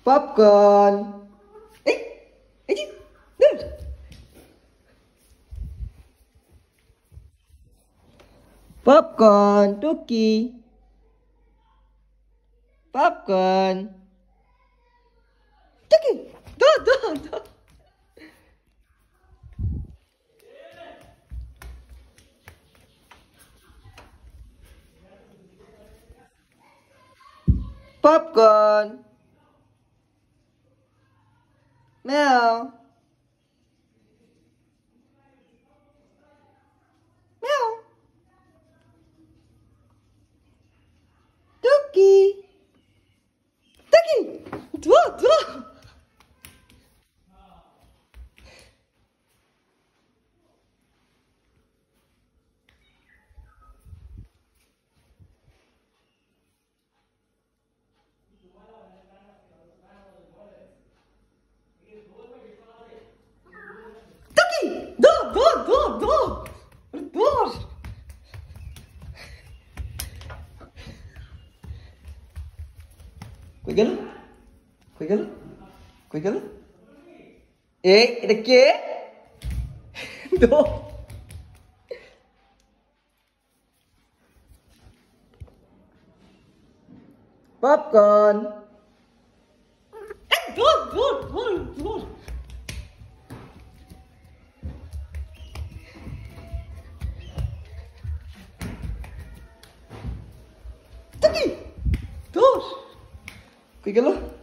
Popcorn. Ấy, ấy chứ. Đưa. Popcorn, Tuki. Popcorn. Tuki. Tuh. Popcorn. Meow. Meow. Tuki. Tuki. Tuh. Tuki. Dur. Dur. কই গেল এটা কে দো popcorn দূর কই গেল